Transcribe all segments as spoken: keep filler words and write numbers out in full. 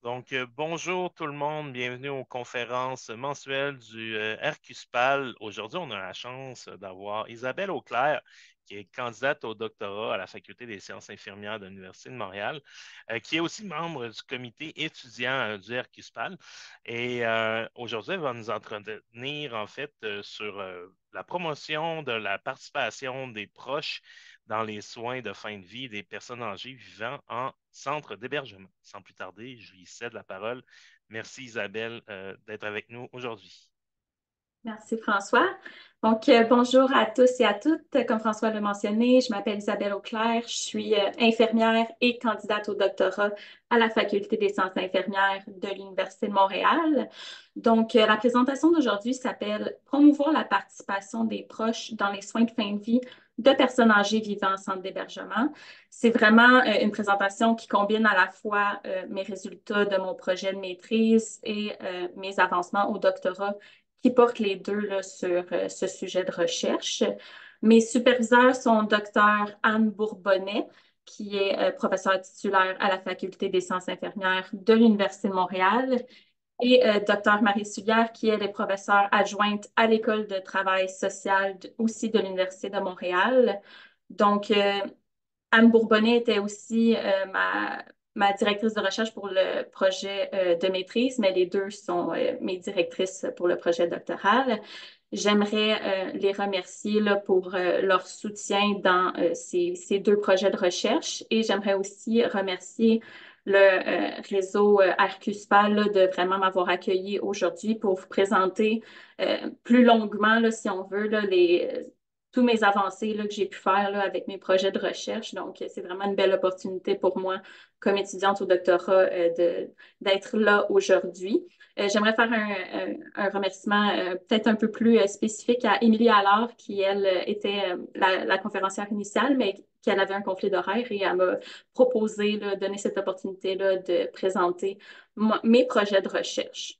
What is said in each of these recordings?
Donc, euh, bonjour tout le monde, bienvenue aux conférences mensuelles du euh, RQSPAL. Aujourd'hui, on a la chance d'avoir Isabelle Auclair, qui est candidate au doctorat à la Faculté des sciences infirmières de l'Université de Montréal, euh, qui est aussi membre du comité étudiant euh, du RQSPAL. Et euh, aujourd'hui, elle va nous entretenir en fait euh, sur euh, la promotion de la participation des proches dans les soins de fin de vie des personnes âgées vivant en centre d'hébergement. Sans plus tarder, je lui cède la parole. Merci Isabelle euh, d'être avec nous aujourd'hui. Merci François. Donc, euh, bonjour à tous et à toutes. Comme François l'a mentionné, je m'appelle Isabelle Auclair. Je suis euh, infirmière et candidate au doctorat à la Faculté des sciences infirmières de l'Université de Montréal. Donc, euh, la présentation d'aujourd'hui s'appelle Promouvoir la participation des proches dans les soins de fin de vie de personnes âgées vivant en centre d'hébergement. C'est vraiment euh, une présentation qui combine à la fois euh, mes résultats de mon projet de maîtrise et euh, mes avancements au doctorat qui portent les deux là, sur euh, ce sujet de recherche. Mes superviseurs sont Dr Anne Bourbonnais, qui est euh, professeure titulaire à la Faculté des sciences infirmières de l'Université de Montréal, et euh, Dr Marie Sulière, qui elle est professeure adjointe à l'École de travail social de- aussi de l'Université de Montréal. Donc, euh, Anne Bourbonnais était aussi euh, ma, ma directrice de recherche pour le projet euh, de maîtrise, mais les deux sont euh, mes directrices pour le projet doctoral. J'aimerais euh, les remercier là, pour euh, leur soutien dans euh, ces, ces deux projets de recherche et j'aimerais aussi remercier le euh, réseau euh, RQSPAL là, de vraiment m'avoir accueilli aujourd'hui pour vous présenter euh, plus longuement, là, si on veut, là, les tous mes avancées là, que j'ai pu faire là, avec mes projets de recherche. Donc, c'est vraiment une belle opportunité pour moi, comme étudiante au doctorat, euh, de, d'être là aujourd'hui. Euh, j'aimerais faire un, un, un remerciement euh, peut-être un peu plus euh, spécifique à Émilie Allard, qui, elle, euh, était euh, la, la conférencière initiale, mais qu'elle avait un conflit d'horaire et elle m'a proposé, là, donner cette opportunité-là de présenter mo- mes projets de recherche.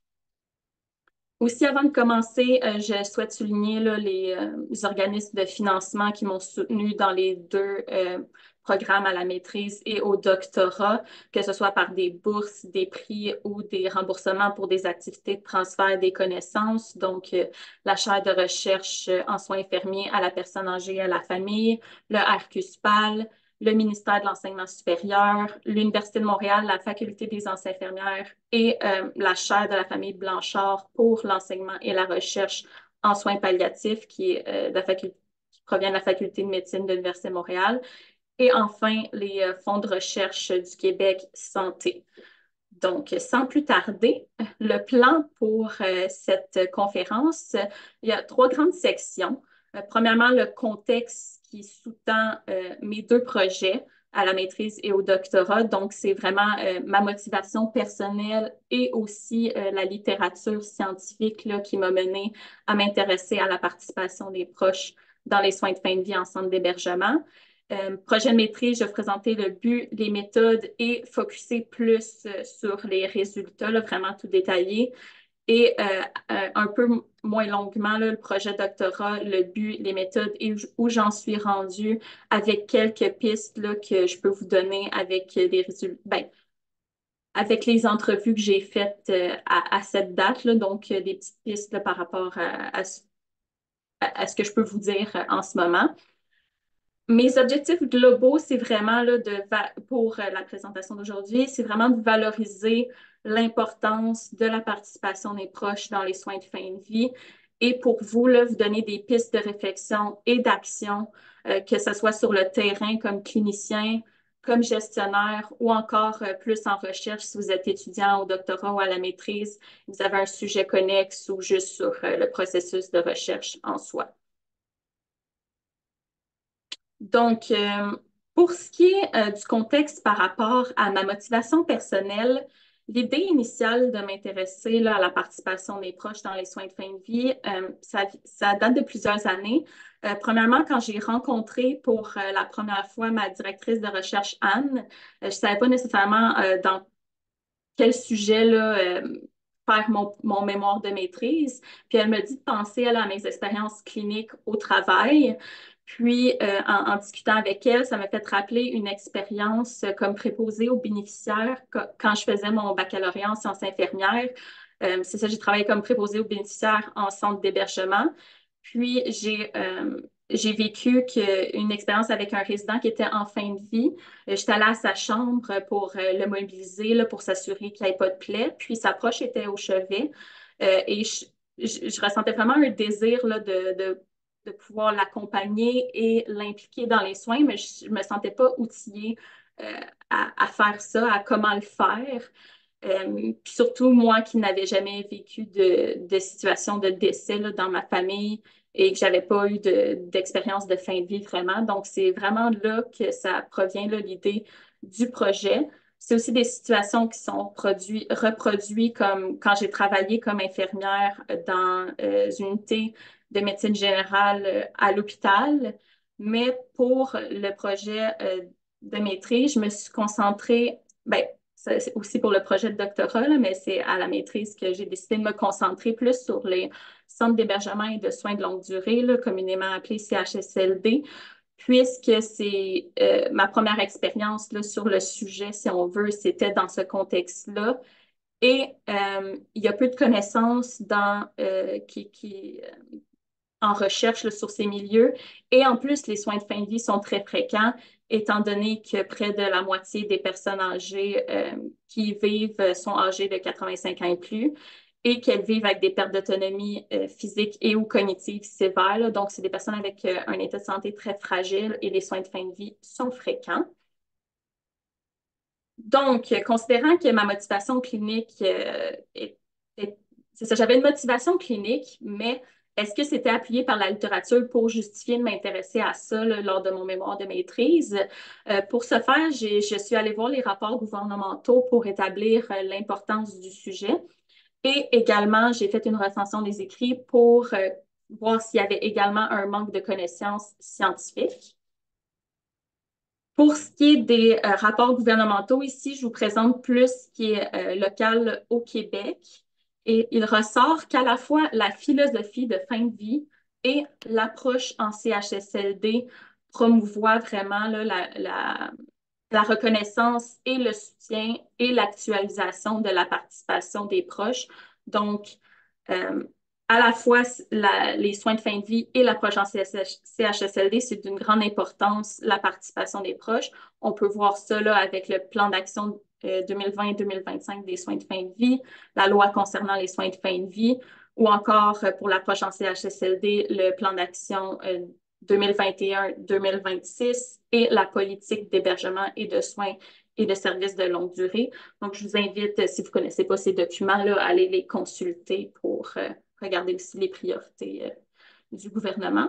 Aussi, avant de commencer, euh, je souhaite souligner là, les, euh, les organismes de financement qui m'ont soutenu dans les deux euh, programmes à la maîtrise et au doctorat, que ce soit par des bourses, des prix ou des remboursements pour des activités de transfert des connaissances, donc euh, la chaire de recherche euh, en soins infirmiers à la personne âgée et à la famille, le RQSPAL, le ministère de l'Enseignement supérieur, l'Université de Montréal, la Faculté des sciences infirmières et euh, la chaire de la famille Blanchard pour l'enseignement et la recherche en soins palliatifs qui, est, euh, de la faculté, qui provient de la Faculté de médecine de l'Université de Montréal. Et enfin, les euh, fonds de recherche du Québec Santé. Donc, sans plus tarder, le plan pour euh, cette conférence, il y a trois grandes sections. Euh, premièrement, le contexte qui sous-tend euh, mes deux projets à la maîtrise et au doctorat. Donc, c'est vraiment euh, ma motivation personnelle et aussi euh, la littérature scientifique là, qui m'a menée à m'intéresser à la participation des proches dans les soins de fin de vie en centre d'hébergement. Euh, projet de maîtrise, je vais vous présenter le but, les méthodes et focuser plus euh, sur les résultats, là, vraiment tout détaillé. Et euh, euh, un peu moins longuement, là, le projet de doctorat, le but, les méthodes et où j'en suis rendue avec quelques pistes là, que je peux vous donner avec des résultats. Ben, avec les entrevues que j'ai faites euh, à, à, cette date, là, donc euh, des petites pistes là, par rapport à, à, à, ce que je peux vous dire euh, en ce moment. Mes objectifs globaux, c'est vraiment là, de pour euh, la présentation d'aujourd'hui, c'est vraiment de valoriser l'importance de la participation des proches dans les soins de fin de vie et pour vous, là, vous donner des pistes de réflexion et d'action, euh, que ce soit sur le terrain comme clinicien, comme gestionnaire ou encore euh, plus en recherche si vous êtes étudiant au doctorat ou à la maîtrise, vous avez un sujet connexe ou juste sur euh, le processus de recherche en soi. Donc, euh, pour ce qui est euh, du contexte par rapport à ma motivation personnelle, l'idée initiale de m'intéresser là, à la participation des proches dans les soins de fin de vie, euh, ça, ça date de plusieurs années. Euh, premièrement, quand j'ai rencontré pour euh, la première fois ma directrice de recherche, Anne, euh, je ne savais pas nécessairement euh, dans quel sujet là, euh, faire mon, mon mémoire de maîtrise. Puis elle me dit de penser elle, à mes expériences cliniques au travail. Puis, euh, en, en discutant avec elle, ça m'a fait rappeler une expérience euh, comme préposée aux bénéficiaires quand, quand je faisais mon baccalauréat en sciences infirmières. Euh, c'est ça, j'ai travaillé comme préposée aux bénéficiaires en centre d'hébergement. Puis, j'ai euh, j'ai vécu que, une expérience avec un résident qui était en fin de vie. Euh, J'étais allée à sa chambre pour euh, le mobiliser, là, pour s'assurer qu'il n'y avait pas de plaie. Puis, sa proche était au chevet. Euh, et je, je, je ressentais vraiment un désir là, de, de de pouvoir l'accompagner et l'impliquer dans les soins, mais je ne me sentais pas outillée euh, à, à, faire ça, à comment le faire. Euh, puis surtout, moi qui n'avais jamais vécu de, de situation de décès là, dans ma famille et que j'avais pas eu d'expérience de, de fin de vie vraiment. Donc, c'est vraiment là que ça provient, l'idée du projet. C'est aussi des situations qui sont produits, reproduites comme quand j'ai travaillé comme infirmière dans euh, une unité de médecine générale euh, à l'hôpital. Mais pour le projet euh, de maîtrise, je me suis concentrée, ben, c'est aussi pour le projet de doctorat, là, mais c'est à la maîtrise que j'ai décidé de me concentrer plus sur les centres d'hébergement et de soins de longue durée, là, communément appelés C H S L D, puisque c'est euh, ma première expérience là, sur le sujet, si on veut, c'était dans ce contexte-là. Et euh, il y a peu de connaissances dans, euh, qui, qui, euh, en recherche là, sur ces milieux. Et en plus, les soins de fin de vie sont très fréquents, étant donné que près de la moitié des personnes âgées euh, qui vivent sont âgées de quatre-vingt-cinq ans et plus et qu'elles vivent avec des pertes d'autonomie euh, physique et ou cognitive sévères. Là. Donc, c'est des personnes avec euh, un état de santé très fragile et les soins de fin de vie sont fréquents. Donc, considérant que ma motivation clinique euh, est, est- c'est ça, j'avais une motivation clinique, mais est-ce que c'était appuyé par la littérature pour justifier de m'intéresser à ça là, lors de mon mémoire de maîtrise? Euh, pour ce faire, j'ai, je suis allée voir les rapports gouvernementaux pour établir euh, l'importance du sujet et également, j'ai fait une recension des écrits pour euh, voir s'il y avait également un manque de connaissances scientifiques. Pour ce qui est des euh, rapports gouvernementaux, ici, je vous présente plus ce qui est euh, local au Québec. Et il ressort qu'à la fois la philosophie de fin de vie et l'approche en C H S L D promouvoient vraiment là, la, la, la reconnaissance et le soutien et l'actualisation de la participation des proches. Donc, euh, à la fois la, les soins de fin de vie et l'approche en C H S L D, c'est d'une grande importance la participation des proches. On peut voir ça là, avec le plan d'action euh, deux mille vingt deux mille vingt-cinq des soins de fin de vie, la loi concernant les soins de fin de vie, ou encore euh, pour l'approche en C H S L D, le plan d'action euh, deux mille vingt et un deux mille vingt-six et la politique d'hébergement et de soins et de services de longue durée. Donc, je vous invite, si vous ne connaissez pas ces documents-là, à aller les consulter pour euh, regarder aussi les priorités euh, du gouvernement.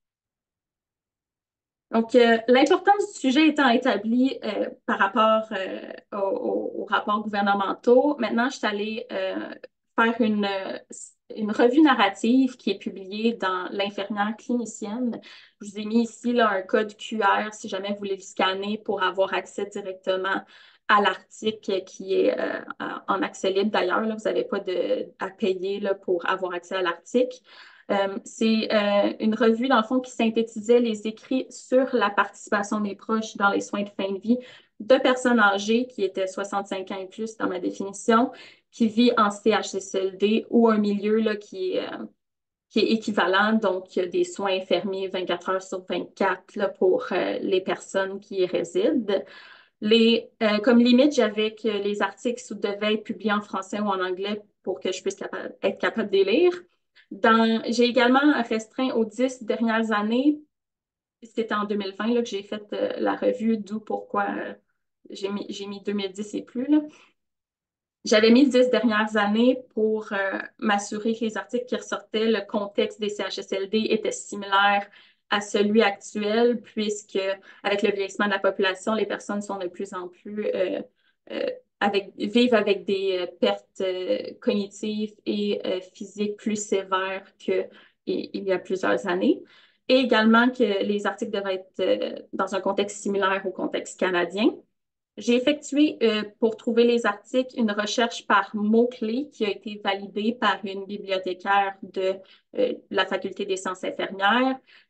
Donc, euh, l'importance du sujet étant établie euh, par rapport euh, aux, aux, rapports gouvernementaux, maintenant, je suis allée euh, faire une, une revue narrative qui est publiée dans l'Infirmière clinicienne. Je vous ai mis ici là, un code Q R si jamais vous voulez le scanner pour avoir accès directement à l'article qui est euh, en accès libre. D'ailleurs, vous n'avez pas de, à payer là, pour avoir accès à l'article. Euh, c'est euh, une revue, dans le fond, qui synthétisait les écrits sur la participation des proches dans les soins de fin de vie de personnes âgées qui étaient soixante-cinq ans et plus dans ma définition, qui vit en C H S L D ou un milieu là, qui est, euh, qui est équivalent, donc des soins infirmiers vingt-quatre heures sur vingt-quatre là, pour euh, les personnes qui y résident. Les, euh, comme limite, j'avais que les articles devaient être publiés en français ou en anglais pour que je puisse capa être capable de les lire. J'ai également restreint aux dix dernières années. C'était en deux mille vingt là, que j'ai fait euh, la revue, d'où pourquoi euh, j'ai mis, j'ai mis deux mille dix et plus. J'avais mis dix dernières années pour euh, m'assurer que les articles qui ressortaient, le contexte des C H S L D était similaire à celui actuel, puisque avec le vieillissement de la population, les personnes sont de plus en plus euh, euh, avec, vivent avec des euh, pertes euh, cognitives et euh, physiques plus sévères qu'il y a plusieurs années. Et également que les articles devraient être euh, dans un contexte similaire au contexte canadien. J'ai effectué, euh, pour trouver les articles, une recherche par mots-clés qui a été validée par une bibliothécaire de euh, la Faculté des sciences infirmières.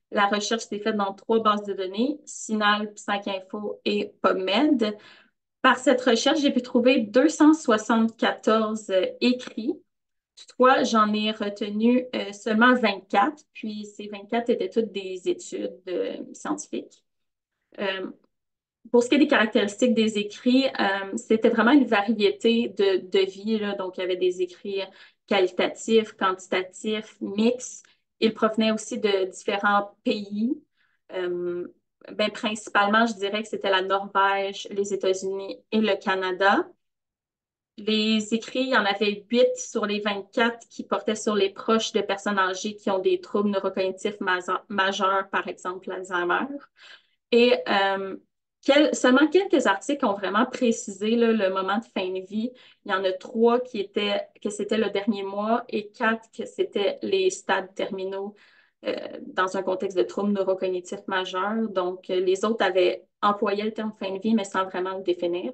La recherche s'est faite dans trois bases de données, CINAHL, PsycInfo et PubMed. Par cette recherche, j'ai pu trouver deux cent soixante-quatorze euh, écrits. Toutefois, j'en ai retenu euh, seulement vingt-quatre, puis ces vingt-quatre étaient toutes des études euh, scientifiques. Euh, pour ce qui est des caractéristiques des écrits, euh, c'était vraiment une variété de, de vie, là. Donc, il y avait des écrits qualitatifs, quantitatifs, mixtes. Ils provenaient aussi de différents pays. Euh, ben, principalement, je dirais que c'était la Norvège, les États-Unis et le Canada. Les écrits, il y en avait huit sur les vingt-quatre qui portaient sur les proches de personnes âgées qui ont des troubles neurocognitifs majeurs, par exemple l'Alzheimer. Et euh, quel, seulement quelques articles ont vraiment précisé là, le moment de fin de vie. Il y en a trois qui étaient que c'était le dernier mois et quatre que c'était les stades terminaux euh, dans un contexte de troubles neurocognitifs majeurs. Donc, les autres avaient employé le terme fin de vie, mais sans vraiment le définir.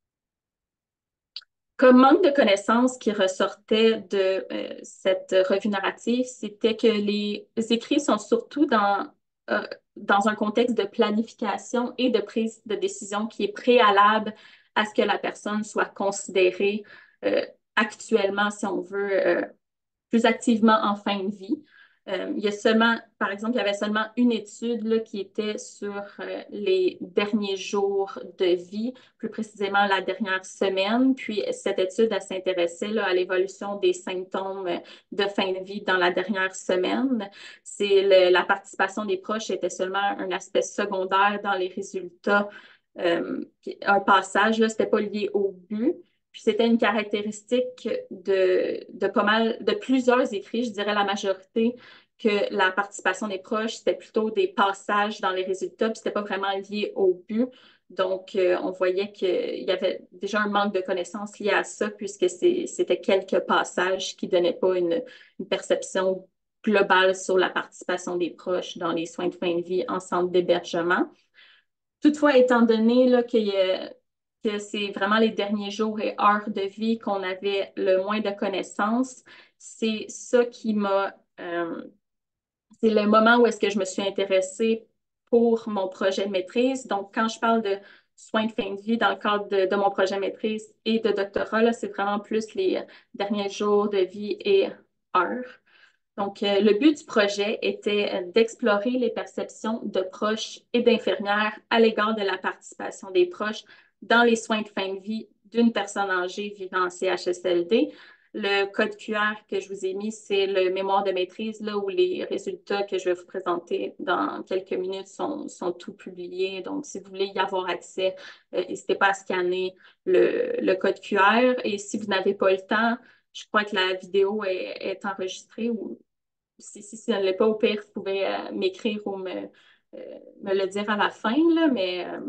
Comme manque de connaissances qui ressortait de euh, cette revue narrative, c'était que les écrits sont surtout dans, euh, dans un contexte de planification et de prise de décision qui est préalable à ce que la personne soit considérée euh, actuellement, si on veut, euh, plus activement en fin de vie. Euh, il y a seulement, par exemple, il y avait seulement une étude là, qui était sur euh, les derniers jours de vie, plus précisément la dernière semaine. Puis cette étude, elle s'intéressait là, à l'évolution des symptômes de fin de vie dans la dernière semaine. C'est le- la participation des proches était seulement un aspect secondaire dans les résultats. Euh, un passage, là, c'était pas lié au but. Puis c'était une caractéristique de, de pas mal, de plusieurs écrits, je dirais la majorité, que la participation des proches, c'était plutôt des passages dans les résultats, puis c'était pas vraiment lié au but. Donc, euh, on voyait qu'il y avait déjà un manque de connaissances lié à ça, puisque c'était quelques passages qui donnaient pas une, une perception globale sur la participation des proches dans les soins de fin de vie en centre d'hébergement. Toutefois, étant donné là, qu'il y a que c'est vraiment les derniers jours et heures de vie qu'on avait le moins de connaissances. C'est ça qui m'a... Euh, c'est le moment où est-ce que je me suis intéressée pour mon projet de maîtrise. Donc, quand je parle de soins de fin de vie dans le cadre de, de mon projet de maîtrise et de doctorat, là, c'est vraiment plus les derniers jours de vie et heures. Donc, euh, le but du projet était euh, d'explorer les perceptions de proches et d'infirmières à l'égard de la participation des proches dans les soins de fin de vie d'une personne âgée vivant en C H S L D. Le code Q R que je vous ai mis, c'est le mémoire de maîtrise, là où les résultats que je vais vous présenter dans quelques minutes sont, sont tout publiés. Donc, si vous voulez y avoir accès, euh, n'hésitez pas à scanner le, le code Q R. Et si vous n'avez pas le temps, je crois que la vidéo est, est enregistrée ou si, si, si elle ne l'est pas, au pire, vous pouvez euh, m'écrire ou me, euh, me le dire à la fin, là, mais euh,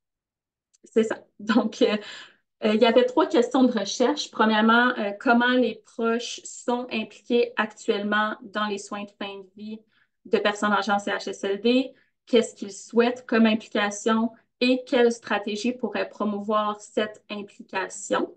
c'est ça. Donc, euh, euh, il y avait trois questions de recherche. Premièrement, euh, comment les proches sont impliqués actuellement dans les soins de fin de vie de personnes âgées en C H S L D? Qu'est-ce qu'ils souhaitent comme implication et quelle stratégie pourrait promouvoir cette implication?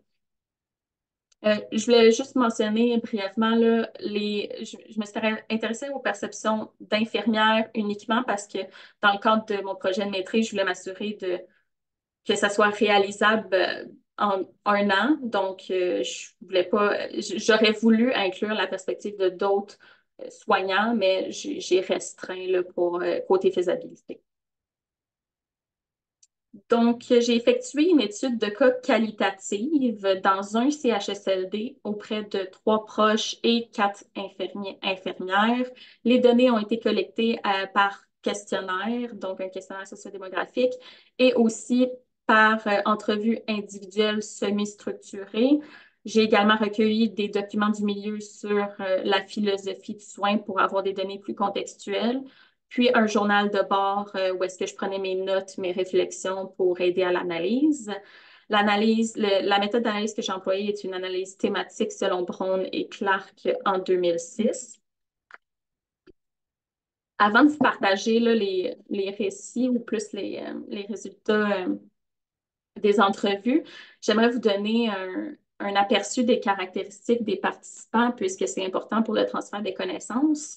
Euh, je voulais juste mentionner brièvement, là, les, je, je me suis intéressée aux perceptions d'infirmières uniquement parce que dans le cadre de mon projet de maîtrise, je voulais m'assurer de, que ça soit réalisable euh, en un an. Donc, euh, je voulais pas, j'aurais voulu inclure la perspective de d'autres euh, soignants, mais j'ai restreint là, pour euh, côté faisabilité. Donc, j'ai effectué une étude de cas qualitative dans un C H S L D auprès de trois proches et quatre infirmiers, infirmières. Les données ont été collectées euh, par questionnaire, donc un questionnaire sociodémographique, et aussi par euh, entrevue individuelle semi-structurée. J'ai également recueilli des documents du milieu sur euh, la philosophie du soin pour avoir des données plus contextuelles, puis un journal de bord euh, où est-ce que je prenais mes notes, mes réflexions pour aider à l'analyse. L'analyse, le- la méthode d'analyse que j'ai employée est une analyse thématique selon Brown et Clark en deux mille six. Avant de vous partager là, les, les récits ou plus les, euh, les résultats euh, des entrevues, j'aimerais vous donner un, un aperçu des caractéristiques des participants puisque c'est important pour le transfert des connaissances.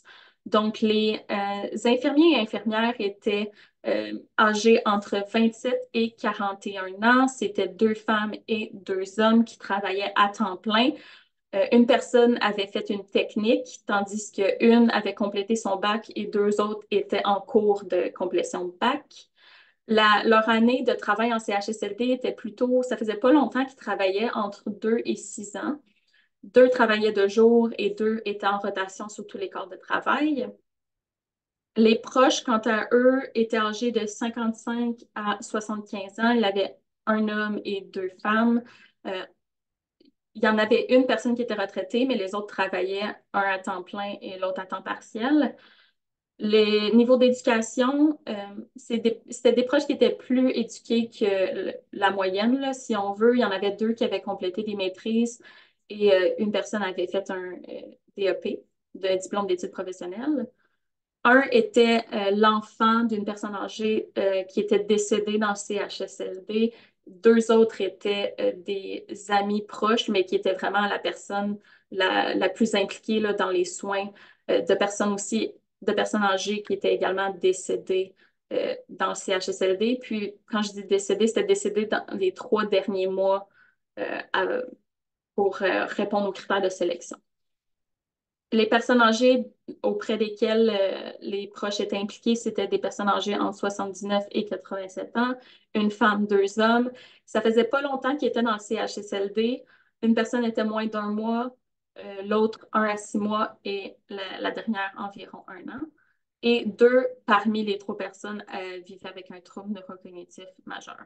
Donc, les euh, infirmiers et infirmières étaient euh, âgés entre vingt-sept et quarante et un ans. C'était deux femmes et deux hommes qui travaillaient à temps plein. Euh, une personne avait fait une technique, tandis qu'une avait complété son bac et deux autres étaient en cours de complétion de bac. La- leur année de travail en C H S L D était plutôt, ça faisait pas longtemps qu'ils travaillaient, entre deux et six ans. Deux travaillaient de jour et deux étaient en rotation sur tous les corps de travail. Les proches, quant à eux, étaient âgés de cinquante-cinq à soixante-quinze ans. Il y avait un homme et deux femmes. Euh, il y en avait une personne qui était retraitée, mais les autres travaillaient, un à temps plein et l'autre à temps partiel. Les niveaux d'éducation, euh, c'est des- c'était des proches qui étaient plus éduqués que la moyenne, là, si on veut. Il y en avait deux qui avaient complété des maîtrises et euh, une personne avait fait un euh, D E P, de diplôme d'études professionnelles. Un était euh, l'enfant d'une personne âgée euh, qui était décédée dans le C H S L D. Deux autres étaient euh, des amis proches, mais qui étaient vraiment la personne la, la plus impliquée là, dans les soins euh, de personnes aussi, de personnes âgées qui étaient également décédées euh, dans le C H S L D. Puis, quand je dis décédée, c'était décédée dans les trois derniers mois euh, à- pour euh, répondre aux critères de sélection. Les personnes âgées auprès desquelles euh, les proches étaient impliqués, c'était des personnes âgées entre soixante-dix-neuf et quatre-vingt-sept ans, une femme, deux hommes. Ça faisait pas longtemps qu'ils étaient dans le C H S L D. Une personne était moins d'un mois, euh, l'autre un à six mois et la, la dernière environ un an. Et deux parmi les trois personnes euh, vivaient avec un trouble neurocognitif majeur.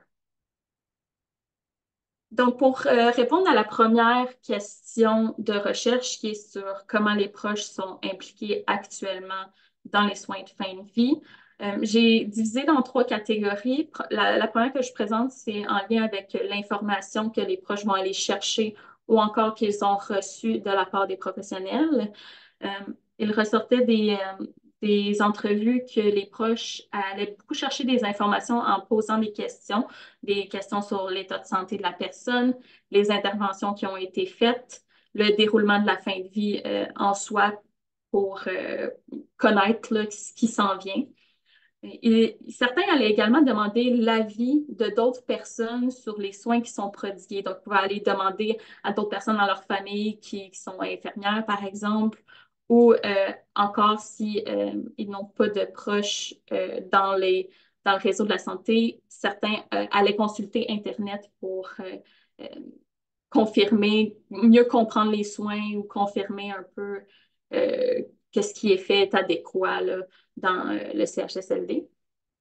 Donc, pour euh, répondre à la première question de recherche qui est sur comment les proches sont impliqués actuellement dans les soins de fin de vie, euh, j'ai divisé dans trois catégories. La, la première que je présente, c'est en lien avec l'information que les proches vont aller chercher ou encore qu'ils ont reçue de la part des professionnels. Euh, il ressortait des, euh, des entrevues que les proches allaient beaucoup chercher des informations en posant des questions, des questions sur l'état de santé de la personne, les interventions qui ont été faites, le déroulement de la fin de vie euh, en soi pour euh, connaître là, ce qui s'en vient. Et certains allaient également demander l'avis de d'autres personnes sur les soins qui sont prodigués. Donc, vous pouvez aller demander à d'autres personnes dans leur famille qui, qui sont infirmières, par exemple, ou euh, encore si euh, ils n'ont pas de proches euh, dans les, dans le réseau de la santé, certains euh, allaient consulter Internet pour euh, euh, confirmer, mieux comprendre les soins ou confirmer un peu euh, que ce qui est fait est adéquat là, dans euh, le C H S L D.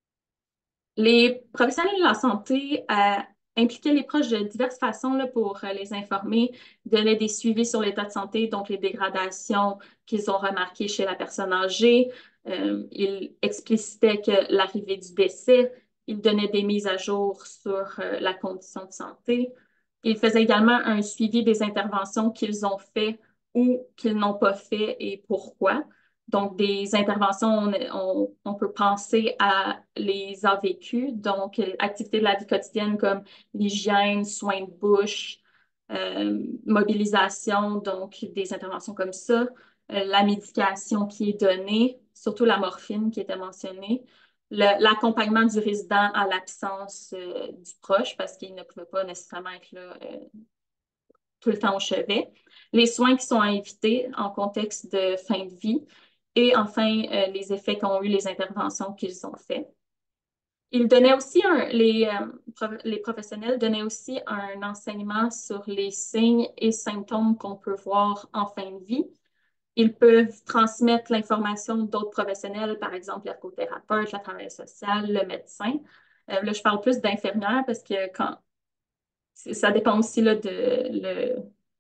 Les professionnels de la santé euh, impliquaient les proches de diverses façons là, pour euh, les informer, donnaient des suivis sur l'état de santé, donc les dégradations qu'ils ont remarquées chez la personne âgée. Euh, ils explicitaient que l'arrivée du décès, ils donnaient des mises à jour sur euh, la condition de santé. Ils faisaient également un suivi des interventions qu'ils ont fait ou qu'ils n'ont pas fait et pourquoi. Donc, des interventions, on, on, on, peut penser à les A V Q, donc activités de la vie quotidienne comme l'hygiène, soins de bouche, euh, mobilisation, donc des interventions comme ça, euh, la médication qui est donnée, surtout la morphine qui était mentionnée, l'accompagnement du résident à l'absence euh, du proche parce qu'il ne pouvait pas nécessairement être là euh, tout le temps au chevet, les soins qui sont à éviter en contexte de fin de vie et enfin euh, les effets qu'ont eu les interventions qu'ils ont faites. Ils donnaient aussi un, les, euh, les professionnels donnaient aussi un enseignement sur les signes et symptômes qu'on peut voir en fin de vie. Ils peuvent transmettre l'information d'autres professionnels, par exemple l'ergothérapeute, la travailleuse sociale, le médecin. Euh, là, je parle plus d'infirmières parce que quand ça dépend aussi là, de le,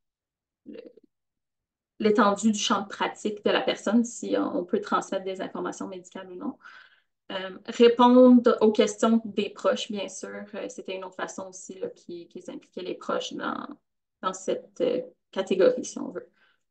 l'étendue du champ de pratique de la personne, si on peut transmettre des informations médicales ou non. Euh, répondre aux questions des proches, bien sûr, euh, c'était une autre façon aussi là, qui, qui impliquait les proches dans, dans cette euh, catégorie, si on veut.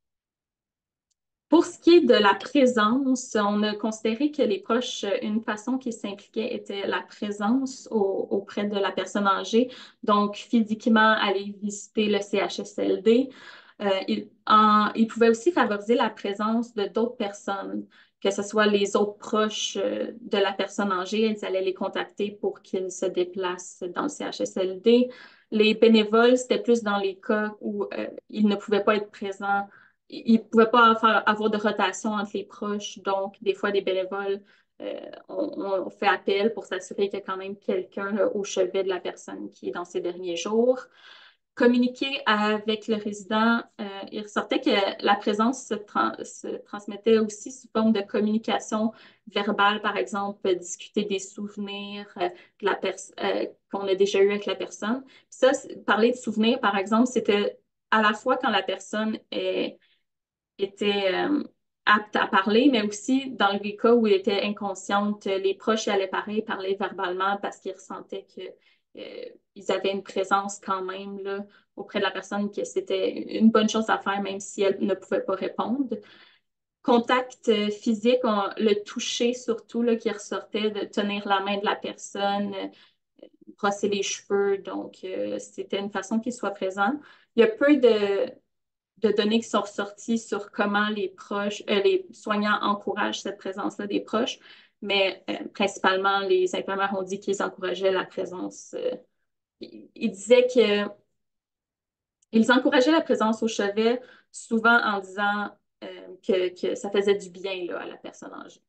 Pour ce qui est de la présence, on a considéré que les proches, une façon qui s'impliquait était la présence au, auprès de la personne âgée, donc physiquement aller visiter le C H S L D. Euh, il, en, il pouvait aussi favoriser la présence de d'autres personnes. que ce soit les autres proches euh, de la personne âgée, elles allaient les contacter pour qu'ils se déplacent dans le C H S L D. Les bénévoles, c'était plus dans les cas où euh, ils ne pouvaient pas être présents, ils ne pouvaient pas faire- avoir de rotation entre les proches, donc des fois des bénévoles euh, on, on fait appel pour s'assurer qu'il y a quand même quelqu'un là, au chevet de la personne qui est dans ses derniers jours. Communiquer avec le résident, euh, il ressortait que la présence se, trans se, transmettait aussi sous forme de communication verbale, par exemple, discuter des souvenirs euh, de la euh, qu'on a déjà eu avec la personne. Puis ça, parler de souvenirs, par exemple, c'était à la fois quand la personne est était euh, apte à parler, mais aussi dans les cas où elle était inconsciente, les proches allaient parler, parler verbalement parce qu'ils ressentaient qu'ils euh, avaient une présence quand même là, auprès de la personne, que c'était une bonne chose à faire, même si elle ne pouvait pas répondre. Contact euh, physique, on, le toucher surtout là, qui ressortait, de tenir la main de la personne, euh, brosser les cheveux, donc euh, c'était une façon qu'il soit présent. Il y a peu de, de données qui sont ressorties sur comment les proches, euh, les soignants encouragent cette présence-là des proches, mais euh, principalement, les infirmières ont dit qu'ils encourageaient la présence. Euh, ils disaient qu'ils encourageaient la présence au chevet, souvent en disant euh, que, que, ça faisait du bien là, à la personne âgée.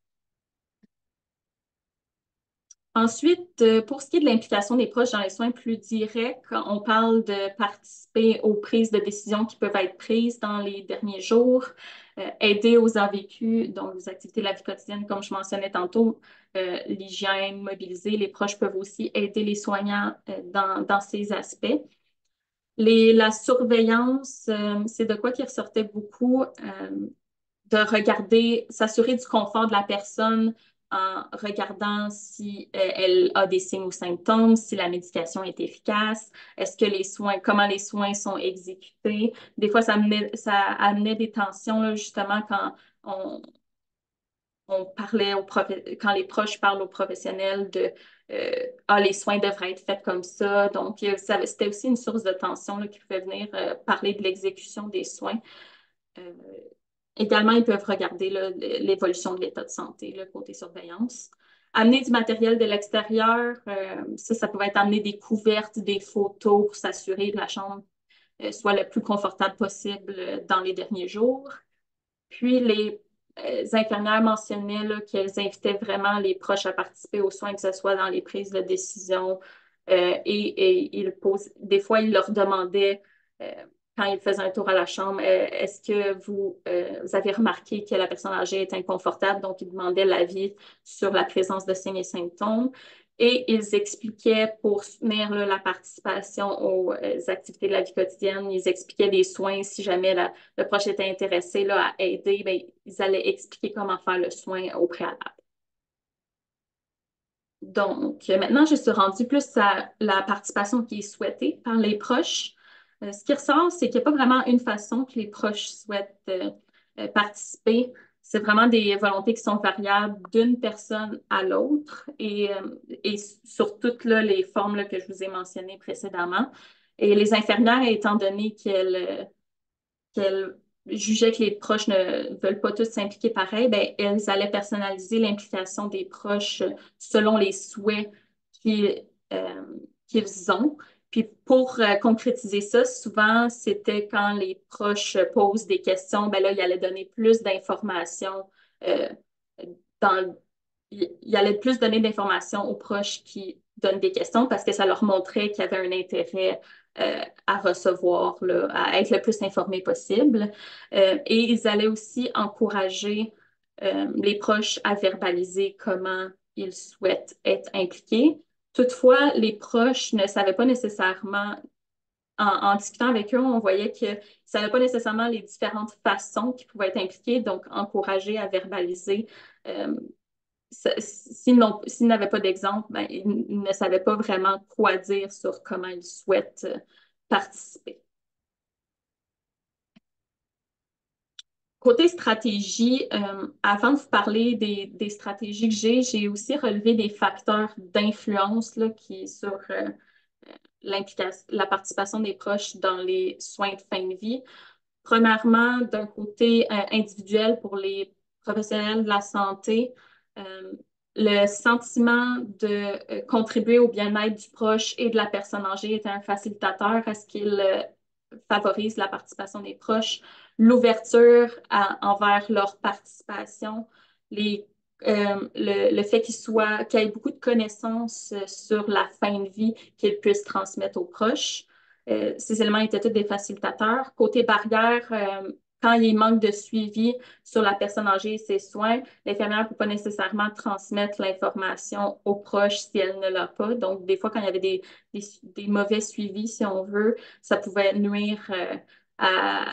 Ensuite, euh, pour ce qui est de l'implication des proches dans les soins plus directs, on parle de participer aux prises de décisions qui peuvent être prises dans les derniers jours, euh, aider aux A V Q, donc les activités de la vie quotidienne, comme je mentionnais tantôt, euh, l'hygiène, mobiliser. Les proches peuvent aussi aider les soignants euh, dans, dans ces aspects. Les, la surveillance, euh, c'est de quoi qui ressortait beaucoup. Euh, de regarder, s'assurer du confort de la personne en regardant si euh, elle a des signes ou symptômes, si la médication est efficace, est-ce que les soins, comment les soins sont exécutés. Des fois, ça amenait, ça amenait des tensions, là, justement, quand on, on parlait aux quand les proches parlent aux professionnels de euh, ah, les soins devraient être faits comme ça. Donc, c'était aussi une source de tension là, qui pouvait venir euh, parler de l'exécution des soins. Euh, Également, ils peuvent regarder l'évolution de l'état de santé, le côté surveillance. Amener du matériel de l'extérieur, euh, ça, ça pouvait être amener des couvertes, des photos pour s'assurer que la chambre euh, soit le plus confortable possible euh, dans les derniers jours. Puis, les euh, infirmières mentionnaient qu'elles invitaient vraiment les proches à participer aux soins, que ce soit dans les prises de décision. Euh, et, et ils posent, des fois, ils leur demandaient, euh, quand ils faisaient un tour à la chambre, euh, est-ce que vous, euh, vous avez remarqué que la personne âgée est inconfortable? Donc, ils demandaient l'avis sur la présence de signes et symptômes. Et ils expliquaient pour soutenir là, la participation aux euh, activités de la vie quotidienne, ils expliquaient les soins si jamais la, le proche était intéressé là, à aider, bien, ils allaient expliquer comment faire le soin au préalable. Donc, maintenant, je suis rendue plus à la participation qui est souhaitée par les proches. Euh, ce qui ressort, c'est qu'il n'y a pas vraiment une façon que les proches souhaitent euh, euh, participer. C'est vraiment des volontés qui sont variables d'une personne à l'autre et, euh, et sur toutes là, les formes là, que je vous ai mentionnées précédemment. Et les infirmières, étant donné qu'elles euh, qu'elles jugeaient que les proches ne veulent pas tous s'impliquer pareil, ben, elles allaient personnaliser l'implication des proches selon les souhaits qu'ils euh, qu'ils ont. Puis pour euh, concrétiser ça, souvent, c'était quand les proches posent des questions, ben là, ils allaient donner plus d'informations euh, dans il allait plus donner d'informations aux proches qui donnent des questions parce que ça leur montrait qu'il y avait un intérêt euh, à recevoir, là, à être le plus informé possible. Euh, et ils allaient aussi encourager euh, les proches à verbaliser comment ils souhaitent être impliqués. Toutefois, les proches ne savaient pas nécessairement, en, en discutant avec eux, on voyait qu'ils ne savaient pas nécessairement les différentes façons qu'ils pouvaient être impliqués, donc encourager à verbaliser euh, s'ils n'avaient pas d'exemple, ben, ils ne savaient pas vraiment quoi dire sur comment ils souhaitent euh, participer. Côté stratégie, euh, avant de vous parler des, des stratégies que j'ai, j'ai aussi relevé des facteurs d'influence là, qui sur euh, l'implication, la participation des proches dans les soins de fin de vie. Premièrement, d'un côté euh, individuel pour les professionnels de la santé, euh, le sentiment de euh, contribuer au bien-être du proche et de la personne âgée est un facilitateur à ce qu'il euh, favorise la participation des proches, l'ouverture à- envers leur participation, les, euh, le, le fait qu'il soit, qu'il y ait beaucoup de connaissances euh, sur la fin de vie qu'ils puissent transmettre aux proches. Euh, ces éléments étaient tous des facilitateurs. Côté barrière, euh, quand il manque de suivi sur la personne âgée et ses soins, l'infirmière ne peut pas nécessairement transmettre l'information aux proches si elle ne l'a pas. Donc, des fois, quand il y avait des, des, des mauvais suivis, si on veut, ça pouvait nuire euh, à,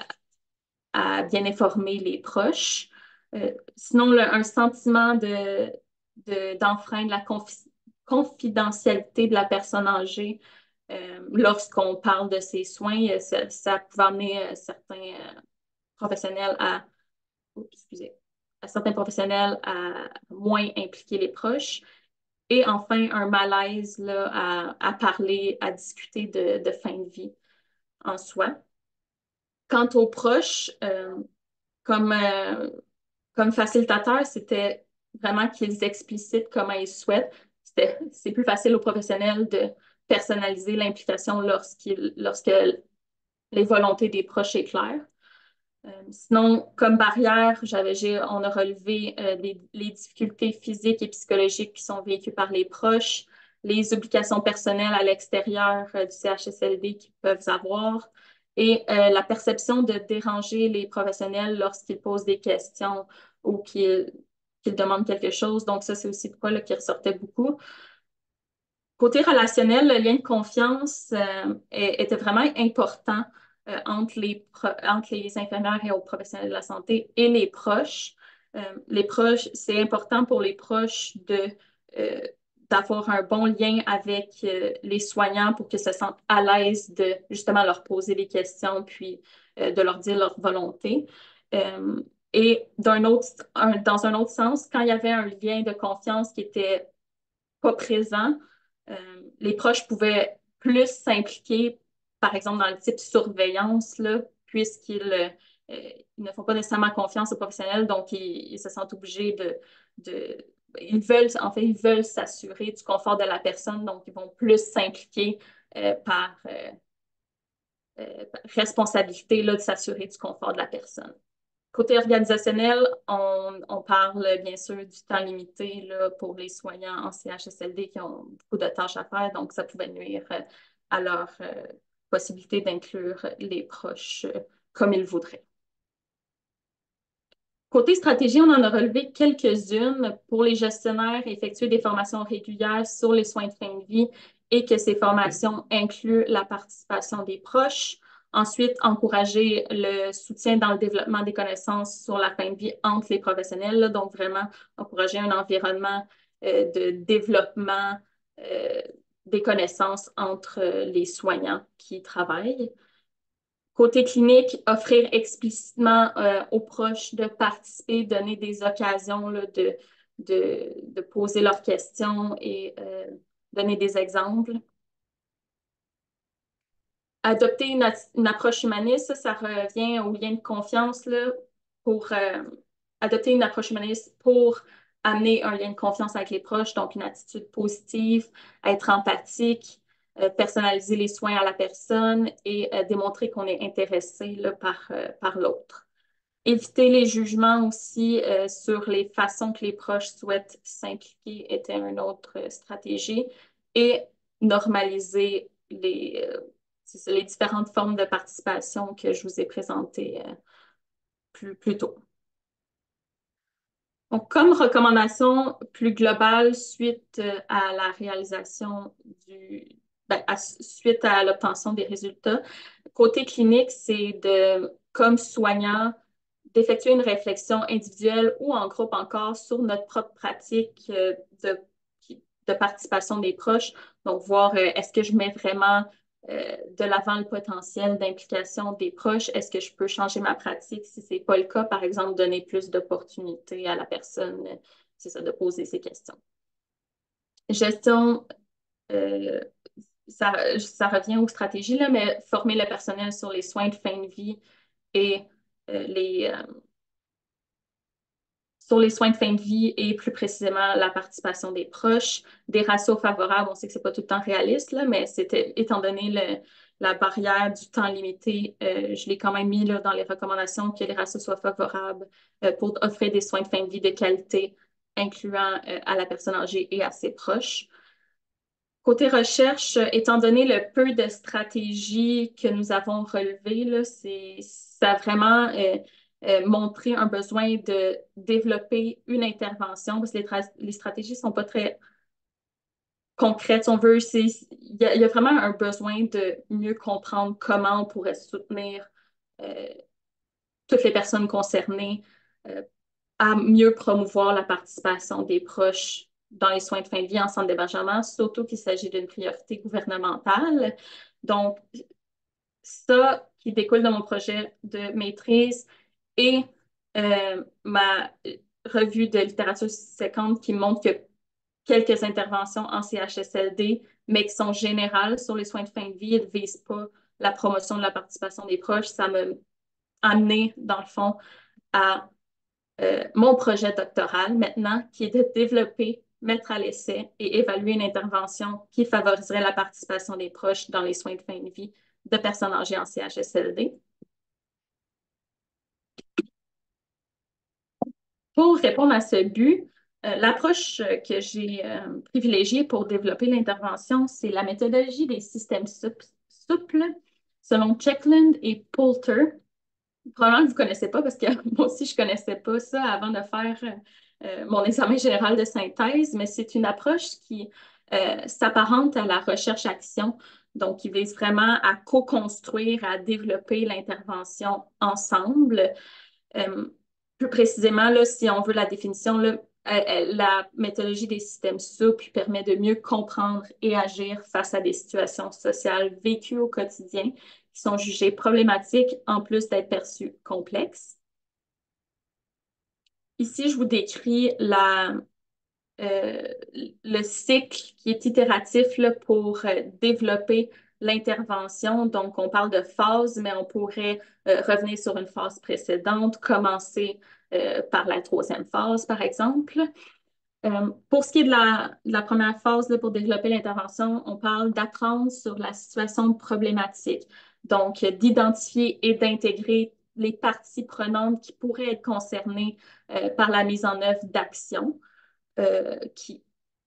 à bien informer les proches. Euh, sinon, le- un sentiment de, de- d'enfreindre la confi- confidentialité de la personne âgée euh, lorsqu'on parle de ses soins, euh, ça, ça pouvait amener euh, certains euh, professionnels à, oups, excusez, à certains professionnels à moins impliquer les proches. Et enfin, un malaise là, à, à parler, à discuter de, de fin de vie en soi. Quant aux proches, euh, comme, euh, comme facilitateur, c'était vraiment qu'ils explicitent comment ils souhaitent. C'était, c'est plus facile aux professionnels de personnaliser l'implication lorsqu'ils, lorsque les volontés des proches sont claires. Euh, sinon, comme barrière, j'avais, j'ai, on a relevé euh, les, les difficultés physiques et psychologiques qui sont vécues par les proches, les obligations personnelles à l'extérieur euh, du C H S L D qu'ils peuvent avoir et euh, la perception de déranger les professionnels lorsqu'ils posent des questions ou qu'ils qu'ils demandent quelque chose. Donc, ça, c'est aussi quoi là, qui ressortait beaucoup. Côté relationnel, le lien de confiance euh, était vraiment important euh, entre les, entre les infirmières et aux professionnels de la santé et les proches. Euh, les proches, c'est important pour les proches de, euh, d'avoir un bon lien avec euh, les soignants pour qu'ils se sentent à l'aise de justement leur poser des questions puis euh, de leur dire leur volonté. Euh, et d'un autre, un, dans un autre sens, quand il y avait un lien de confiance qui était pas présent, euh, les proches pouvaient plus s'impliquer, par exemple, dans le type surveillance, là, puisqu'ils euh, ils ne font pas nécessairement confiance aux professionnels, donc ils, ils se sentent obligés de, de, ils veulent, en fait, ils veulent s'assurer du confort de la personne, donc ils vont plus s'impliquer euh, par euh, euh, responsabilité là, de s'assurer du confort de la personne. Côté organisationnel, on, on parle bien sûr du temps limité là, pour les soignants en C H S L D qui ont beaucoup de tâches à faire, donc ça pouvait nuire euh, à leur euh, possibilité d'inclure les proches euh, comme ils voudraient. Côté stratégie, on en a relevé quelques-unes pour les gestionnaires effectuer des formations régulières sur les soins de fin de vie et que ces formations incluent la participation des proches. Ensuite, encourager le soutien dans le développement des connaissances sur la fin de vie entre les professionnels. Donc, vraiment, encourager un environnement euh, de développement euh, des connaissances entre les soignants qui travaillent. Côté clinique, offrir explicitement euh, aux proches de participer, donner des occasions là, de, de, de poser leurs questions et euh, donner des exemples. Adopter une, une approche humaniste, ça, ça revient au lien de confiance là, pour euh, adopter une approche humaniste pour amener un lien de confiance avec les proches, donc une attitude positive, être empathique, euh, personnaliser les soins à la personne et euh, démontrer qu'on est intéressé là, par, euh, par l'autre. Éviter les jugements aussi euh, sur les façons que les proches souhaitent s'impliquer était une autre euh, stratégie. Et normaliser les, euh, les différentes formes de participation que je vous ai présentées euh, plus, plus tôt. Donc, comme recommandation plus globale suite euh, à la réalisation du, ben, à- suite à l'obtention des résultats, côté clinique, c'est de, comme soignant, d'effectuer une réflexion individuelle ou en groupe encore sur notre propre pratique euh, de, de participation des proches. Donc, voir euh, est-ce que je mets vraiment euh, de l'avant le potentiel d'implication des proches? Est-ce que je peux changer ma pratique? Si ce n'est pas le cas, par exemple, donner plus d'opportunités à la personne, euh, c'est ça, de poser ses questions. Gestion, euh, ça, ça revient aux stratégies, là, mais former le personnel sur les soins de fin de vie et euh, les, euh, sur les soins de fin de vie et plus précisément la participation des proches. Des ratios favorables, on sait que c'est pas tout le temps réaliste, là, mais c'était, étant donné le, la barrière du temps limité, euh, je l'ai quand même mis là, dans les recommandations que les ratios soient favorables euh, pour offrir des soins de fin de vie de qualité, incluant euh, à la personne âgée et à ses proches. Côté recherche, euh, étant donné le peu de stratégies que nous avons relevées, là, c'est, ça a vraiment euh, euh, montré un besoin de développer une intervention parce que les, les stratégies ne sont pas très concrètes, si on veut. C'est, il y a, il y a vraiment un besoin de mieux comprendre comment on pourrait soutenir euh, toutes les personnes concernées euh, à mieux promouvoir la participation des proches dans les soins de fin de vie en centre d'hébergement, surtout qu'il s'agit d'une priorité gouvernementale. Donc, ça qui découle de mon projet de maîtrise et euh, ma revue de littérature subséquente qui montre que quelques interventions en C H S L D, mais qui sont générales sur les soins de fin de vie et ne visent pas la promotion de la participation des proches, ça m'a amené, dans le fond, à euh, mon projet doctoral maintenant, qui est de développer, mettre à l'essai et évaluer une intervention qui favoriserait la participation des proches dans les soins de fin de vie de personnes âgées en C H S L D. Pour répondre à ce but, euh, l'approche que j'ai euh, privilégiée pour développer l'intervention, c'est la méthodologie des systèmes souples selon Checkland et Poulter. Probablement que vous ne connaissez pas parce que moi aussi, je ne connaissais pas ça avant de faire euh, mon examen général de synthèse, mais c'est une approche qui euh, s'apparente à la recherche-action, donc qui vise vraiment à co-construire, à développer l'intervention ensemble. Euh, Plus précisément, là, si on veut la définition, là, euh, euh, la méthodologie des systèmes souples permet de mieux comprendre et agir face à des situations sociales vécues au quotidien qui sont jugées problématiques en plus d'être perçues complexes. Ici, je vous décris la, euh, le cycle qui est itératif là, pour euh, développer l'intervention. Donc, on parle de phase, mais on pourrait euh, revenir sur une phase précédente, commencer euh, par la troisième phase, par exemple. Euh, pour ce qui est de la, de la première phase là, pour développer l'intervention, on parle d'apprendre sur la situation problématique. Donc, euh, d'identifier et d'intégrer les parties prenantes qui pourraient être concernées euh, par la mise en œuvre d'actions euh, qui,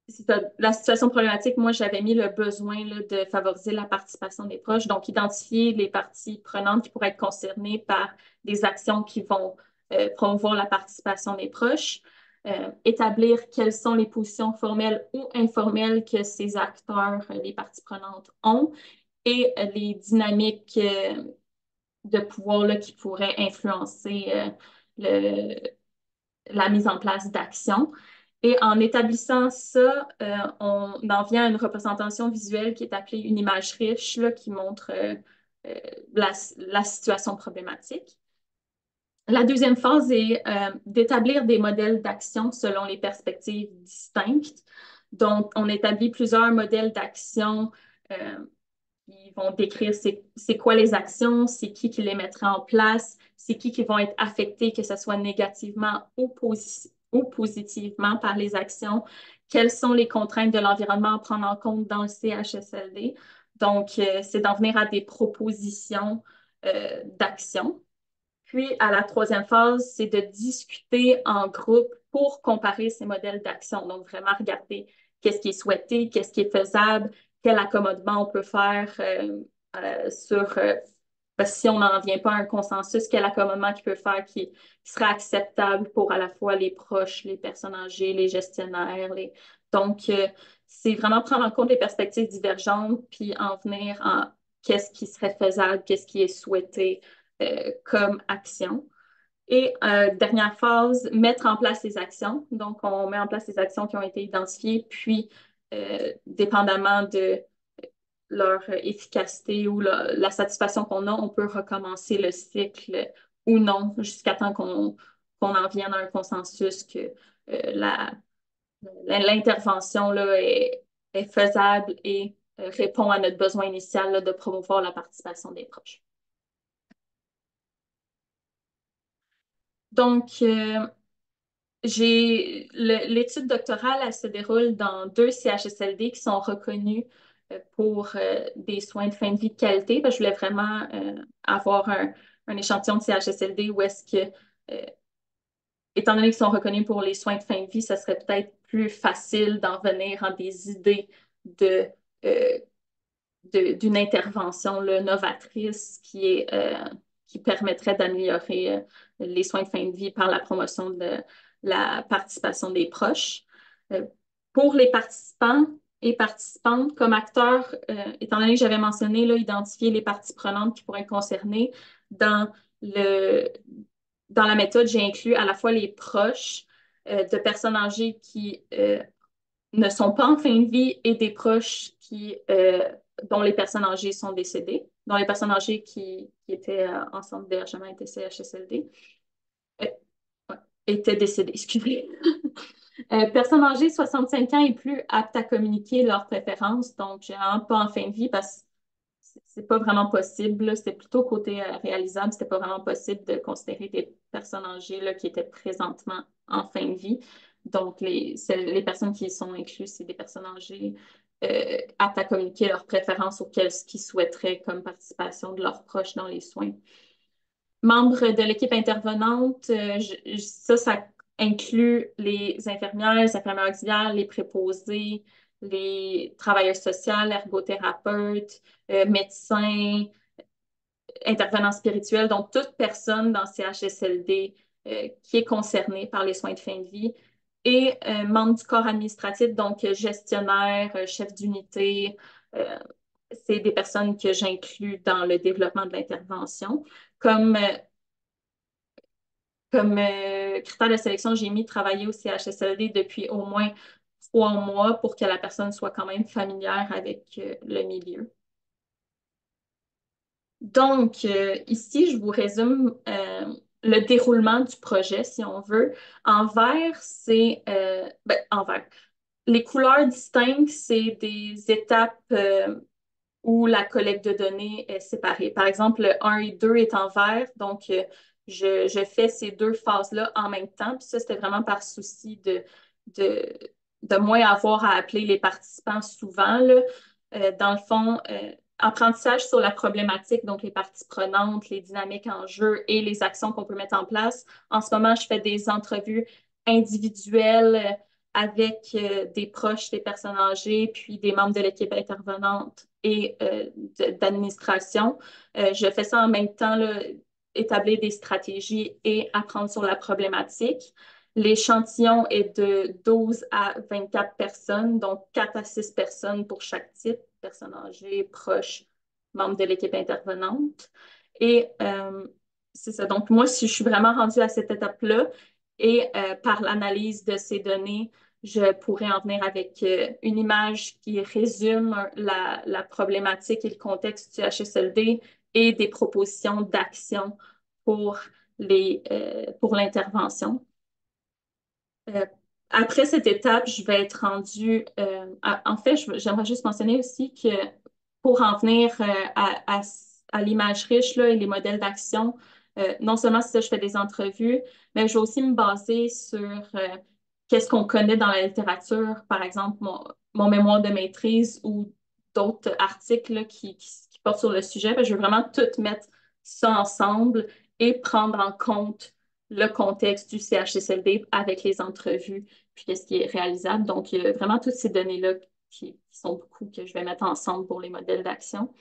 la situation problématique, moi, j'avais mis le besoin là, de favoriser la participation des proches, donc identifier les parties prenantes qui pourraient être concernées par des actions qui vont euh, promouvoir la participation des proches, euh, établir quelles sont les positions formelles ou informelles que ces acteurs, euh, les parties prenantes ont et euh, les dynamiques euh, de pouvoir là, qui pourraient influencer euh, le, la mise en place d'actions. Et en établissant ça, euh, on en vient à une représentation visuelle qui est appelée une image riche, là, qui montre euh, euh, la, la, situation problématique. La deuxième phase est euh, d'établir des modèles d'action selon les perspectives distinctes. Donc, on établit plusieurs modèles d'action euh, qui vont décrire c'est quoi les actions, c'est qui qui les mettra en place, c'est qui qui vont être affectés, que ce soit négativement ou, posi ou positivement par les actions, quelles sont les contraintes de l'environnement à prendre en compte dans le C H S L D. Donc, euh, c'est d'en venir à des propositions euh, d'action. Puis, à la troisième phase, c'est de discuter en groupe pour comparer ces modèles d'action. Donc, vraiment regarder qu'est-ce qui est souhaité, qu'est-ce qui est faisable, quel accommodement on peut faire euh, euh, sur, euh, si on n'en vient pas à un consensus, quel accommodement qui peut faire qui, qui sera acceptable pour à la fois les proches, les personnes âgées, les gestionnaires. Les... Donc, euh, c'est vraiment prendre en compte les perspectives divergentes, puis en venir en qu'est-ce qui serait faisable, qu'est-ce qui est souhaité euh, comme action. Et euh, dernière phase, mettre en place les actions. Donc, on met en place les actions qui ont été identifiées, puis, euh, dépendamment de leur efficacité ou la, la satisfaction qu'on a, on peut recommencer le cycle ou non, jusqu'à temps qu'on qu'on en vienne à un consensus que euh, la, l'intervention là, est, est faisable et euh, répond à notre besoin initial là, de promouvoir la participation des proches. Donc, euh, j'ai le- l'étude doctorale, elle se déroule dans deux C H S L D qui sont reconnus euh, pour euh, des soins de fin de vie de qualité. Ben, je voulais vraiment euh, avoir un, un échantillon de C H S L D où est-ce que, euh, étant donné qu'ils sont reconnus pour les soins de fin de vie, ça serait peut-être plus facile d'en venir en des idées de, euh, de- d'une intervention là, novatrice qui est, euh, qui permettrait d'améliorer euh, les soins de fin de vie par la promotion de la participation des proches. Euh, pour les participants et participantes, comme acteurs, euh, étant donné que j'avais mentionné là, identifier les parties prenantes qui pourraient être concernées, dans le, dans la méthode, j'ai inclus à la fois les proches euh, de personnes âgées qui euh, ne sont pas en fin de vie et des proches qui, euh, dont les personnes âgées sont décédées, dont les personnes âgées qui, qui étaient euh, en centre d'hébergement étaient C H S L D, euh, ouais, étaient décédées, excusez. Euh, personnes âgées soixante-cinq ans et plus aptes à communiquer leurs préférences, donc généralement pas en fin de vie parce que c'est pas vraiment possible. C'était plutôt côté euh, réalisable, c'était pas vraiment possible de considérer des personnes âgées là, qui étaient présentement en fin de vie. Donc, les, les personnes qui y sont incluses, c'est des personnes âgées euh, aptes à communiquer leurs préférences auxquelles ce qu'ils souhaiteraient comme participation de leurs proches dans les soins. Membres de l'équipe intervenante, euh, je- je- ça, ça inclut les infirmières, les infirmières auxiliaires, les préposés, les travailleurs sociaux, ergothérapeutes, euh, médecins, intervenants spirituels, donc toute personne dans C H S L D euh, qui est concernée par les soins de fin de vie et euh, membres du corps administratif, donc gestionnaire, euh, chef d'unité. Euh, c'est des personnes que j'inclus dans le développement de l'intervention. Comme euh, Comme euh, critère de sélection, j'ai mis travailler au C H S L D depuis au moins trois mois pour que la personne soit quand même familière avec euh, le milieu. Donc, euh, ici, je vous résume euh, le déroulement du projet, si on veut. En vert, c'est euh, ben, en vert. Les couleurs distinctes, c'est des étapes euh, où la collecte de données est séparée. Par exemple, le un et deux est en vert, donc euh, je, je fais ces deux phases-là en même temps. Puis ça, c'était vraiment par souci de, de, de moins avoir à appeler les participants souvent, là. Euh, dans le fond, euh, apprentissage sur la problématique, donc les parties prenantes, les dynamiques en jeu et les actions qu'on peut mettre en place. En ce moment, je fais des entrevues individuelles euh, avec euh, des proches des personnes âgées, puis des membres de l'équipe intervenante et euh, d'administration. Euh, je fais ça en même temps, là, établir des stratégies et apprendre sur la problématique. L'échantillon est de douze à vingt-quatre personnes, donc quatre à six personnes pour chaque type, personnes âgées, proches, membres de l'équipe intervenante. Et euh, c'est ça. Donc, moi, si je suis vraiment rendue à cette étape-là et euh, par l'analyse de ces données, je pourrais en venir avec euh, une image qui résume la, la problématique et le contexte du H S L D et des propositions d'action pour les, euh, pour l'intervention. Euh, après cette étape, je vais être rendue. Euh, à- en fait, je- j'aimerais juste mentionner aussi que pour en venir euh, à, à- à l'image riche là, et les modèles d'action, euh, non seulement si ça, je fais des entrevues, mais je vais aussi me baser sur euh, qu'est-ce qu'on connaît dans la littérature, par exemple mon, mon mémoire de maîtrise ou d'autres articles là, qui, qui, qui portent sur le sujet. Ben, je veux vraiment tout mettre ça ensemble et prendre en compte le contexte du C H S L D avec les entrevues, puis qu'est-ce qui est réalisable. Donc, il y a vraiment toutes ces données-là qui, qui sont beaucoup que je vais mettre ensemble pour les modèles d'action.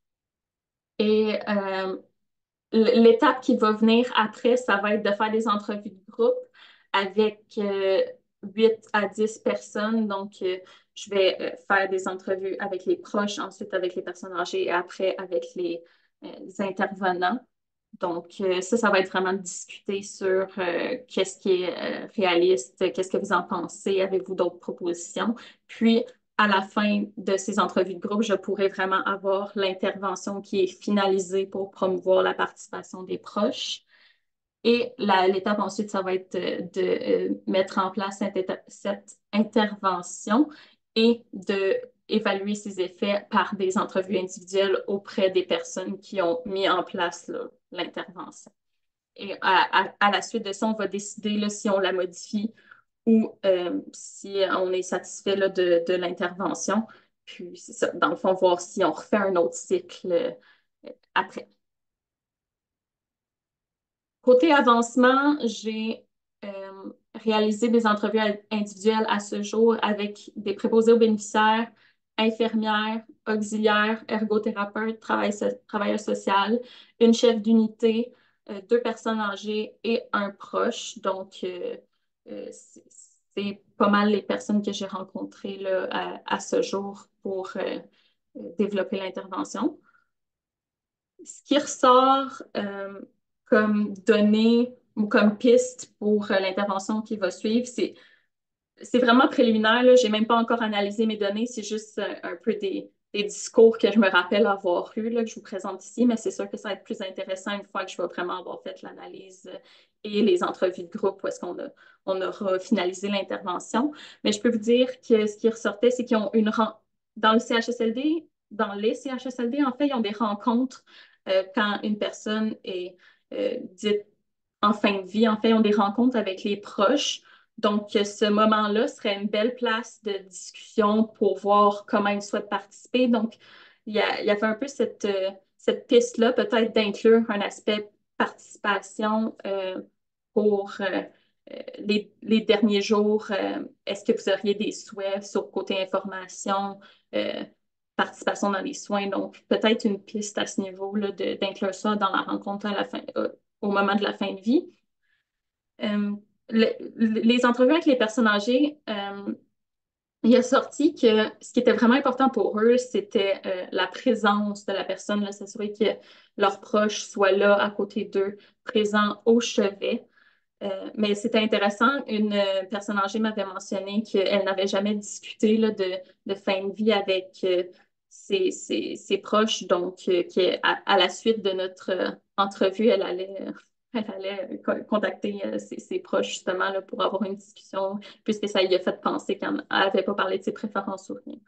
Et euh, l'étape qui va venir après, ça va être de faire des entrevues de groupe avec euh, huit à dix personnes. Donc, euh, je vais euh, faire des entrevues avec les proches, ensuite avec les personnes âgées et après avec les, euh, les intervenants. Donc, euh, ça, ça va être vraiment de discuter sur euh, qu'est-ce qui est euh, réaliste, qu'est-ce que vous en pensez, avez-vous d'autres propositions. Puis, à la fin de ces entrevues de groupe, je pourrais vraiment avoir l'intervention qui est finalisée pour promouvoir la participation des proches. Et l'étape ensuite, ça va être de, de euh, mettre en place cette, cette intervention et de évaluer ses effets par des entrevues individuelles auprès des personnes qui ont mis en place l'intervention. et à, à- à la suite de ça, on va décider là, si on la modifie ou euh, si on est satisfait là, de, de l'intervention. Puis, c'est ça, dans le fond, voir si on refait un autre cycle euh, après. Côté avancement, j'ai euh, réalisé des entrevues individuelles à ce jour avec des préposés aux bénéficiaires, infirmières, auxiliaires, ergothérapeutes, travail so travailleur social, une chef d'unité, euh, deux personnes âgées et un proche. Donc, euh, euh, c'est pas mal les personnes que j'ai rencontrées là, à, à, ce jour pour euh, développer l'intervention. Ce qui ressort euh, comme données ou comme piste pour euh, l'intervention qui va suivre, c'est c'est vraiment préliminaire. Je n'ai même pas encore analysé mes données. C'est juste euh, un peu des, des discours que je me rappelle avoir eus, là, que je vous présente ici, mais c'est sûr que ça va être plus intéressant une fois que je vais vraiment avoir fait l'analyse euh, et les entrevues de groupe où est-ce qu'on a, on aura finalisé l'intervention. Mais je peux vous dire que ce qui ressortait, c'est qu'ils ont une dans le C H S L D, dans les C H S L D, en fait, ils ont des rencontres euh, quand une personne est euh, dite en fin de vie. En fait, ils ont des rencontres avec les proches. Donc, ce moment-là serait une belle place de discussion pour voir comment ils souhaitent participer. Donc, il y, a, il y avait un peu cette, euh, cette piste-là, peut-être d'inclure un aspect participation euh, pour euh, euh, les, les, derniers jours. Euh, est-ce que vous auriez des souhaits sur le côté information, euh, participation dans les soins? Donc, peut-être une piste à ce niveau-là d'inclure ça dans la rencontre à la fin, euh, au moment de la fin de vie. Euh, le, les entrevues avec les personnes âgées, euh, il a sorti que ce qui était vraiment important pour eux, c'était euh, la présence de la personne, s'assurer que leurs proches soient là à côté d'eux, présents au chevet. Euh, mais c'était intéressant, une euh, personne âgée m'avait mentionné qu'elle n'avait jamais discuté là, de, de fin de vie avec euh, ses, ses, ses proches, donc euh, qu'à, à la suite de notre euh, entrevue, elle allait, euh, elle allait co- contacter euh, ses, ses proches justement là, pour avoir une discussion, puisque ça lui a fait penser qu'elle n'avait pas parlé de ses préférences ou rien.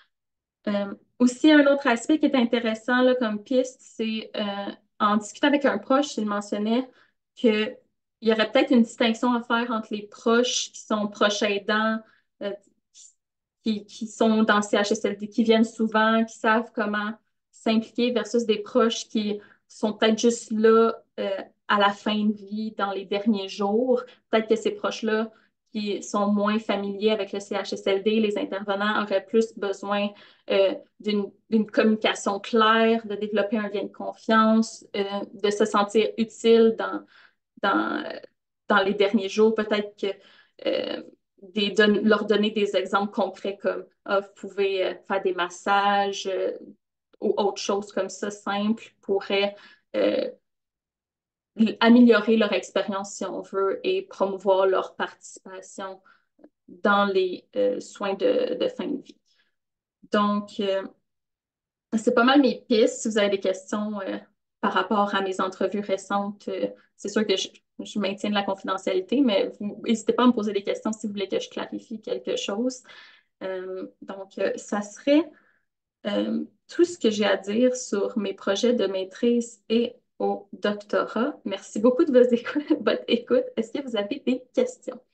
Euh, aussi, un autre aspect qui est intéressant là, comme piste, c'est euh, en discutant avec un proche, il mentionnait qu'il y aurait peut-être une distinction à faire entre les proches qui sont proches aidants, euh, qui, qui sont dans le C H S L D, qui viennent souvent, qui savent comment s'impliquer versus des proches qui sont peut-être juste là euh, à la fin de vie, dans les derniers jours. Peut-être que ces proches-là qui sont moins familiers avec le C H S L D, les intervenants auraient plus besoin euh, d'une d'une communication claire, de développer un lien de confiance, euh, de se sentir utile dans, dans, dans les derniers jours. Peut-être que euh, des, don leur donner des exemples concrets comme ah, vous pouvez euh, faire des massages euh, ou autre chose comme ça simple pourrait euh, améliorer leur expérience si on veut et promouvoir leur participation dans les euh, soins de, de, fin de vie. Donc, euh, c'est pas mal mes pistes. Si vous avez des questions euh, par rapport à mes entrevues récentes, euh, c'est sûr que je, je, maintiens de la confidentialité, mais n'hésitez pas à me poser des questions si vous voulez que je clarifie quelque chose. Euh, donc, euh, ça serait euh, tout ce que j'ai à dire sur mes projets de maîtrise et au doctorat. Merci beaucoup de votre écoute. Votre écoute. Est-ce que vous avez des questions?